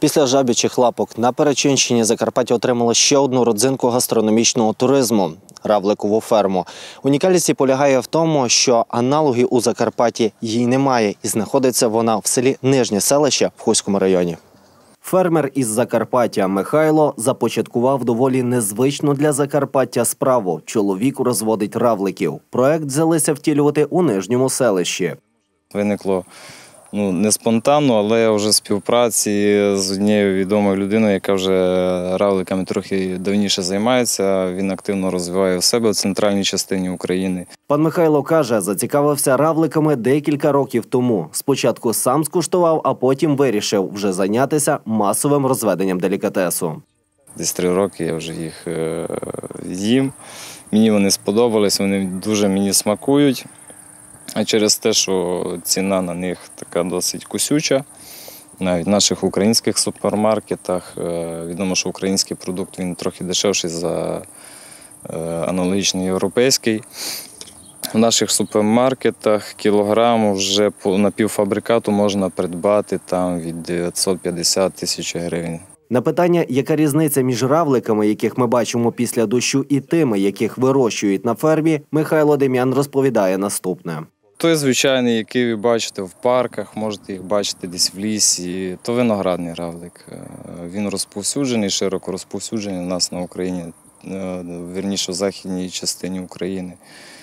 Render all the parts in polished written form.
Після жаб'ячих лапок на Перечинщині Закарпаття отримало ще одну родзинку гастрономічного туризму – равликову ферму. Унікальність полягає в тому, що аналогів у Закарпатті їй немає і знаходиться вона в селі Нижнє селище в Хуському районі. Фермер із Закарпаття Михайло започаткував доволі незвичну для Закарпаття справу – чоловік розводить равликів. Проект взялися втілювати у Нижньому селищі. Виникло не спонтанно, але вже в співпраці з однією відомою людиною, яка вже равликами трохи давніше займається. Він активно розвиває в себе в центральній частині України. Пан Михайло каже, зацікавився равликами декілька років тому. Спочатку сам скуштував, а потім вирішив вже зайнятися масовим розведенням делікатесу. Десь 3 роки я вже їх їм. Мені вони сподобались, вони дуже мені смакують. А через те, що ціна на них така досить кусюча, навіть в наших українських супермаркетах, відомо, що український продукт він трохи дешевший за аналогічний європейський. В наших супермаркетах кілограм вже по напівфабрикату можна придбати там від 950 тисяч гривень. На питання, яка різниця між равликами, яких ми бачимо після дощу, і тими, яких вирощують на фермі, Михайло Дем'ян розповідає наступне. Той звичайний, який ви бачите в парках, можете їх бачити десь в лісі, то виноградний равлик. Він розповсюджений, широко розповсюджений у нас на Україні, вірніше в західній частині України.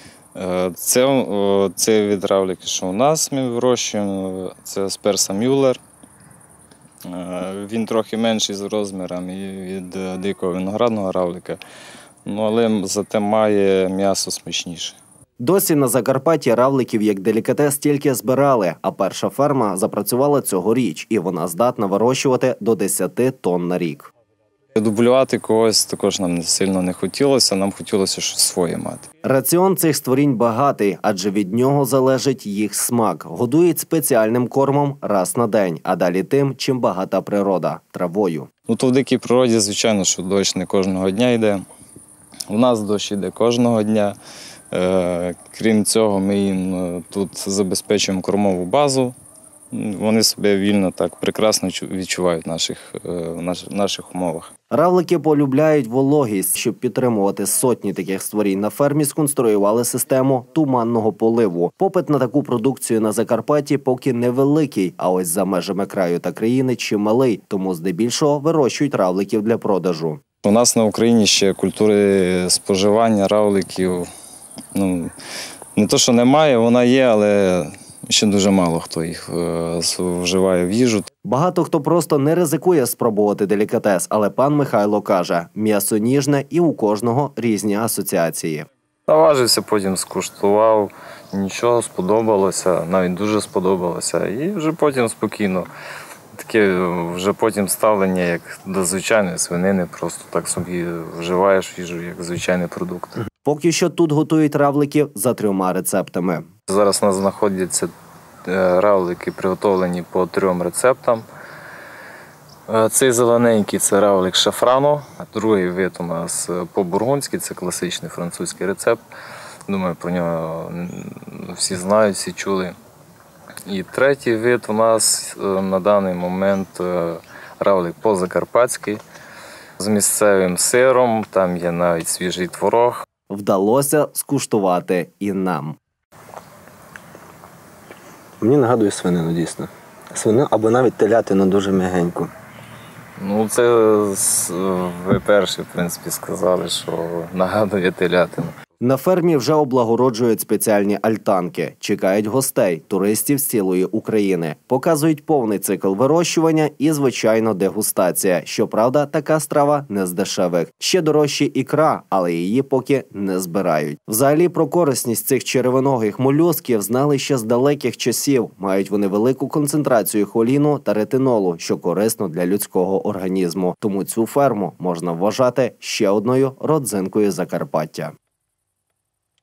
Це від равлики, що у нас ми вирощуємо, це сперса Мюллер. Він трохи менший з розмірами від дикого виноградного равлика, але зате має м'ясо смачніше. Досі на Закарпатті равликів як делікатес тільки збирали, а перша ферма запрацювала цьогоріч, і вона здатна вирощувати до 10 тонн на рік. Дублювати когось також нам сильно не хотілося, нам хотілося щось своє мати. Раціон цих створінь багатий, адже від нього залежить їх смак. Годують спеціальним кормом раз на день, а далі тим, чим багата природа – травою. То в дикій природі, звичайно, що дощ не кожного дня йде. У нас дощ йде кожного дня. Крім цього, ми їм тут забезпечуємо кормову базу. Вони себе вільно, так прекрасно відчувають в наших умовах. Равлики полюбляють вологість. Щоб підтримувати сотні таких створінь на фермі, сконструювали систему туманного поливу. Попит на таку продукцію на Закарпатті поки невеликий, а ось за межами краю та країни чималий, тому здебільшого вирощують равликів для продажу. У нас на Україні ще культури споживання равликів, не то що немає, вона є, але ще дуже мало хто їх вживає в їжу. Багато хто просто не ризикує спробувати делікатес, але пан Михайло каже, м'ясо ніжне і у кожного різні асоціації. Наважився, потім скуштував, нічого, сподобалося, навіть дуже сподобалося. І вже потім спокійно. Таке вже потім ставлення, як до звичайної свинини, просто так собі вживаєш їжу, як звичайний продукт. Поки що тут готують равликів за 3 рецептами. Зараз у нас знаходяться равлики, приготовлені по 3 рецептам. Цей зелененький – це равлик шафрану, другий вид у нас по-бургундськи, це класичний французький рецепт. Думаю, про нього всі знають, всі чули. І третій вид у нас на даний момент равлик по-закарпатськи з місцевим сиром, там є навіть свіжий творог. Вдалося скуштувати і нам. Мені нагадує свинину, дійсно. Свинину або навіть телятину дуже м'ягеньку. Це ви перші, в принципі, сказали, що нагадує телятину. На фермі вже облагороджують спеціальні альтанки. Чекають гостей, туристів з цілої України. Показують повний цикл вирощування і, звичайно, дегустація. Щоправда, така страва не з дешевих. Ще дорожче ікра, але її поки не збирають. Взагалі, про корисність цих червоногих молюсків знали ще з далеких часів. Мають вони велику концентрацію холіну та ретинолу, що корисно для людського організму. Тому цю ферму можна вважати ще одною родзинкою Закарпаття.